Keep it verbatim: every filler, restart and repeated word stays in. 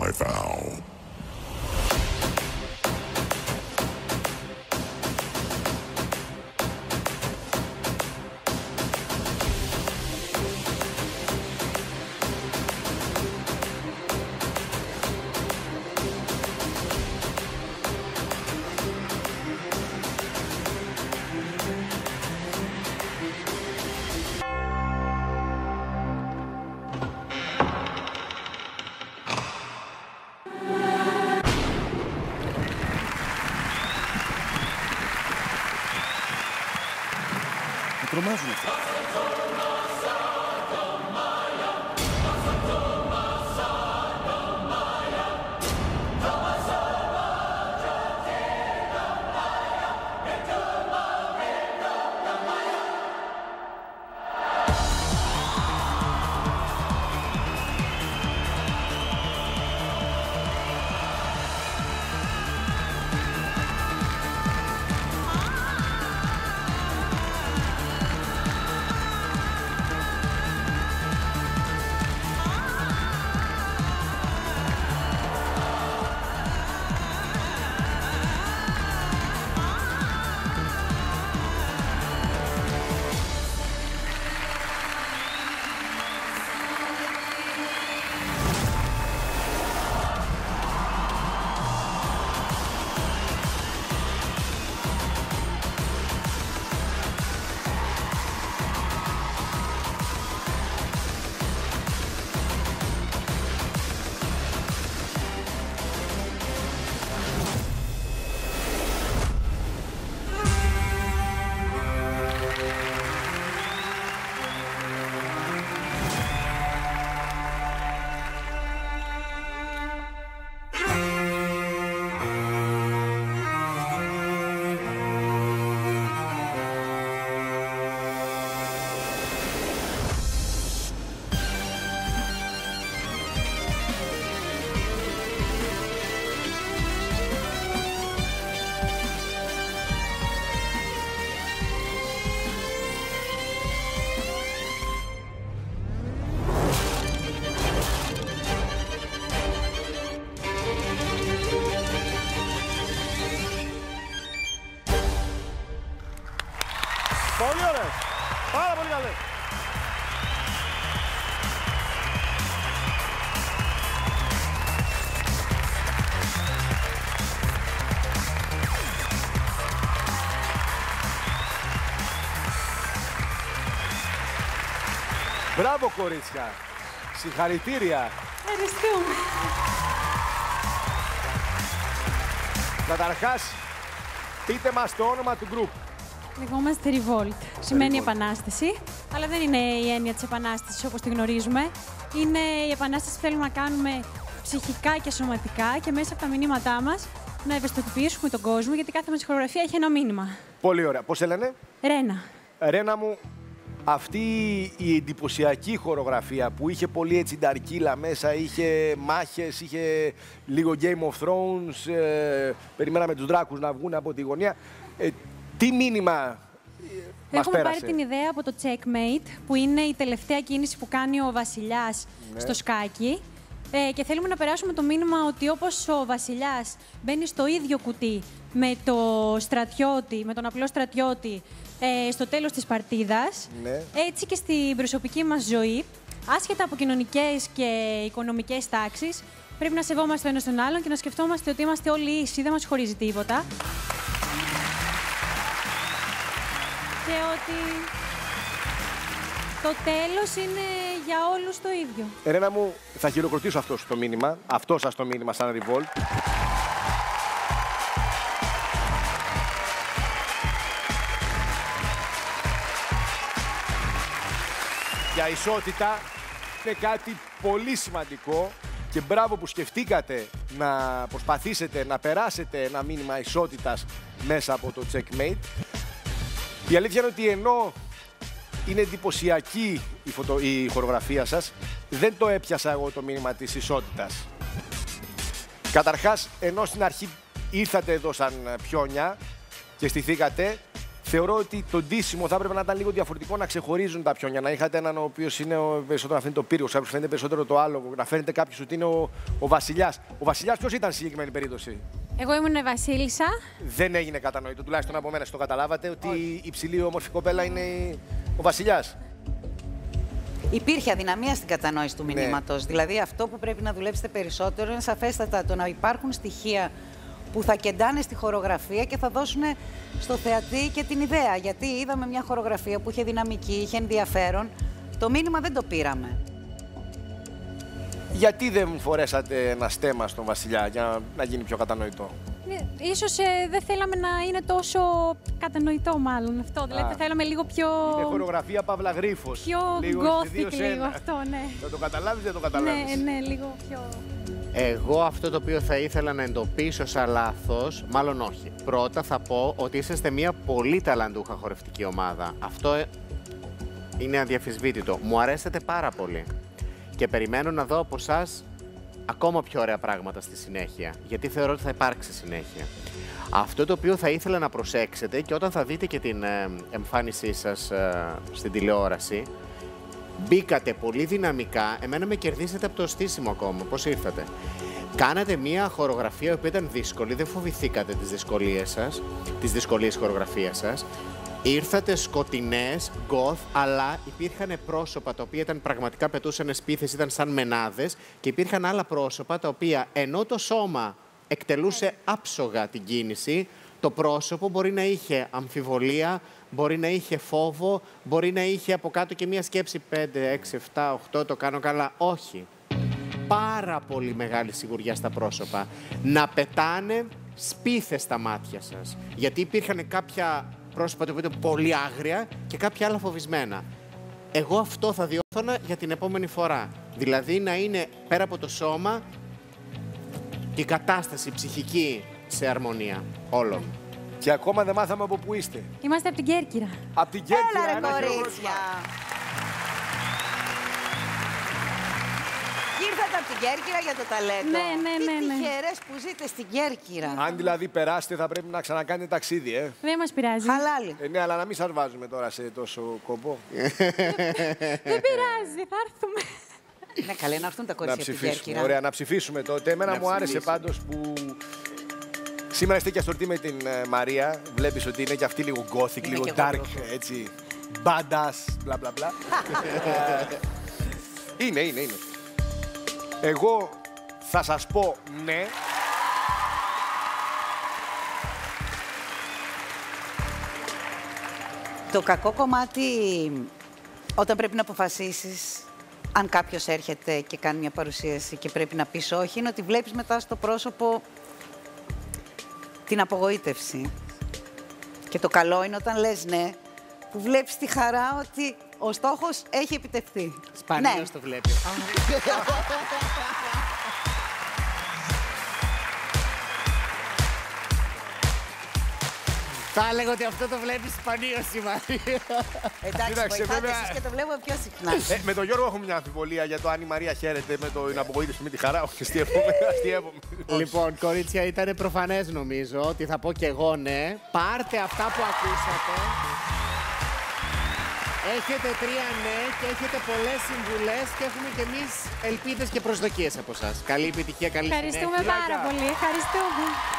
I vow. Τρομάζουν αυτά. Πολύ ωραίες. Πάρα πολύ καλές. Μπράβο κορίτσια. Συγχαρητήρια. Ευχαριστούμε. Καταρχάς, πείτε μας το όνομα του γκρουπ. Λεγόμαστε Revolt. Σημαίνει Revolt. επανάσταση, αλλά δεν είναι η έννοια της επανάστασης όπως τη γνωρίζουμε. Είναι η επανάσταση που θέλουμε να κάνουμε ψυχικά και σωματικά και μέσα από τα μηνύματά μας να ευαισθητοποιήσουμε τον κόσμο, γιατί κάθε μας χορογραφία έχει ένα μήνυμα. Πολύ ωραία. Πώς σε λένε? Ρένα. Ρένα μου, αυτή η εντυπωσιακή χορογραφία που είχε πολύ έτσι νταρκύλα μέσα, είχε μάχες, είχε λίγο Game of Thrones, ε, περιμέναμε τους δράκους να βγουν από τη γωνία. Ε, τι μήνυμα ε, μας Έχουμε πέρασε? πάρει την ιδέα από το Checkmate, που είναι η τελευταία κίνηση που κάνει ο βασιλιάς Ναι. στο σκάκι. Ε, και θέλουμε να περάσουμε το μήνυμα ότι όπως ο βασιλιάς μπαίνει στο ίδιο κουτί με, το στρατιώτη, με τον απλό στρατιώτη ε, στο τέλος της παρτίδας, Ναι. έτσι και στην προσωπική μας ζωή, άσχετα από κοινωνικές και οικονομικές τάξεις, πρέπει να σεβόμαστε ο ένας τον άλλον και να σκεφτόμαστε ότι είμαστε όλοι ίσοι, δεν μας χωρίζει τίποτα. Και ότι το τέλος είναι για όλους το ίδιο. Ρένα μου, θα χειροκροτήσω αυτό το μήνυμα, αυτό σας το μήνυμα σαν Revolt. Για ισότητα είναι κάτι πολύ σημαντικό και μπράβο που σκεφτήκατε να προσπαθήσετε να περάσετε ένα μήνυμα ισότητας μέσα από το Checkmate. Η αλήθεια είναι ότι ενώ είναι εντυπωσιακή η, φωτο... η χορογραφία σας, δεν το έπιασα εγώ το μήνυμα της ισότητας. Καταρχάς, ενώ στην αρχή ήρθατε εδώ σαν πιόνια και στηθήκατε, θεωρώ ότι το ντύσιμο θα έπρεπε να ήταν λίγο διαφορετικό, να ξεχωρίζουν τα πιόνια. Να είχατε έναν ο οποίος είναι ο, περισσότερο να φαίνεται το πύργος, κάποιος φαίνεται περισσότερο το άλογο, να φαίνεται κάποιος ότι είναι ο, ο βασιλιάς. Ο βασιλιάς ποιος ήταν στη συγκεκριμένη περίπτωση? Εγώ ήμουν η Βασίλισσα. Δεν έγινε κατανοητό, τουλάχιστον από μένα, το καταλάβατε, ότι Όχι. η ψηλή όμορφη κοπέλα είναι ο βασιλιάς. Υπήρχε αδυναμία στην κατανόηση του μηνύματος. Ναι. Δηλαδή, αυτό που πρέπει να δουλέψετε περισσότερο είναι σαφέστατα το να υπάρχουν στοιχεία που θα κεντάνε στη χορογραφία και θα δώσουν στο θεατή και την ιδέα. Γιατί είδαμε μια χορογραφία που είχε δυναμική, είχε ενδιαφέρον. Το μήνυμα δεν το πήραμε. Γιατί δεν μου φορέσατε ένα στέμμα στον βασιλιά για να, να γίνει πιο κατανοητό? Ίσως ε, δεν θέλαμε να είναι τόσο κατανοητό, μάλλον αυτό. Δηλαδή, θέλαμε λίγο πιο. Είναι χορογραφία παύλα γρίφος. Πιο gothic, λίγο αυτό, ναι. Θα το καταλάβεις, δεν το καταλάβεις. Ναι, ναι, λίγο πιο. Εγώ αυτό το οποίο θα ήθελα να εντοπίσω σαν λάθος, μάλλον όχι. Πρώτα θα πω ότι είσαστε μια πολύ ταλαντούχα χορευτική ομάδα. Αυτό είναι αδιαφυσβήτητο. Μου αρέσετε πάρα πολύ. Και περιμένω να δω από εσάς ακόμα πιο ωραία πράγματα στη συνέχεια, γιατί θεωρώ ότι θα υπάρξει συνέχεια. Αυτό το οποίο θα ήθελα να προσέξετε και όταν θα δείτε και την ε, εμφάνισή σας ε, στην τηλεόραση, μπήκατε πολύ δυναμικά, εμένα με κερδίσετε από το στήσιμο ακόμα, πώς ήρθατε. Κάνατε μια χορογραφία που ήταν δύσκολη, δεν φοβηθήκατε τις δυσκολίες σας, τις δυσκολίες χορογραφίας σας. Ήρθατε σκοτεινές, goth, αλλά υπήρχαν πρόσωπα τα οποία ήταν πραγματικά πετούσαν σπίθες, ήταν σαν μενάδες και υπήρχαν άλλα πρόσωπα τα οποία ενώ το σώμα εκτελούσε άψογα την κίνηση, το πρόσωπο μπορεί να είχε αμφιβολία, μπορεί να είχε φόβο, μπορεί να είχε από κάτω και μια σκέψη πέντε, έξι, επτά, οκτώ, το κάνω καλά. Όχι. Πάρα πολύ μεγάλη σιγουριά στα πρόσωπα. Να πετάνε σπίθες στα μάτια σας. Γιατί υπήρχαν κάποια πρόσωπα που ήταν πολύ άγρια και κάποια άλλα φοβισμένα. Εγώ αυτό θα διόρθωνα για την επόμενη φορά. Δηλαδή να είναι πέρα από το σώμα και η κατάσταση ψυχική σε αρμονία όλων. Και ακόμα δεν μάθαμε από πού είστε. Είμαστε από την Κέρκυρα. Από την Κέρκυρα. Έλα ρε κορίτσια. Ήρθατε από την Κέρκυρα για το ταλέντο. Ναι, ναι, ναι, ναι. Τι τυχερές που ζείτε στην Κέρκυρα. Αν δηλαδή περάσετε θα πρέπει να ξανακάνετε ταξίδι, ε. Δεν μας πειράζει. Χαλάλι. Ε, ναι, αλλά να μην σας βάζουμε τώρα σε τόσο κόμπο. Δεν πειράζει, θα έρθουμε. Ναι, καλέ να έρθουν τα κορίτσια από την Κέρκυρα. Ωραία, να ψηφίσουμε τότε. Εμένα μου άρεσε πάντως που σήμερα είστε και αστορτή με την uh, Μαρία. Βλέπεις ότι είναι και αυτή λίγο gothic, λίγο dark, έτσι. Badass, μπλα μπλα μπλα. Είναι, είναι, είναι. Εγώ θα σας πω ναι. Το κακό κομμάτι, όταν πρέπει να αποφασίσεις, αν κάποιος έρχεται και κάνει μια παρουσίαση και πρέπει να πεις όχι, είναι ότι βλέπεις μετά στο πρόσωπο την απογοήτευση. Και το καλό είναι όταν λες ναι, που βλέπεις τη χαρά ότι ο στόχος έχει επιτευχθεί. Σπανίως ναι. το βλέπεις. Θα έλεγα ότι αυτό το βλέπεις σπανίως η Μαρία. Εντάξει, βοηθάτε εσείς και το βλέπω πιο συχνά. Ε, με τον Γιώργο έχουμε μια αμφιβολία για το αν η Μαρία χαίρεται με την απογοήτευση με τη χαρά. Όχι, αστείευομαι. Λοιπόν, κορίτσια, ήταν προφανές νομίζω ότι θα πω και εγώ ναι. Πάρτε αυτά που ακούσατε. Έχετε τρία ναι και έχετε πολλές συμβουλές και έχουμε και εμείς ελπίδες και προσδοκίες από εσάς. Καλή επιτυχία, καλή συνέχεια. Ευχαριστούμε πάρα πολύ. Ευχαριστούμε.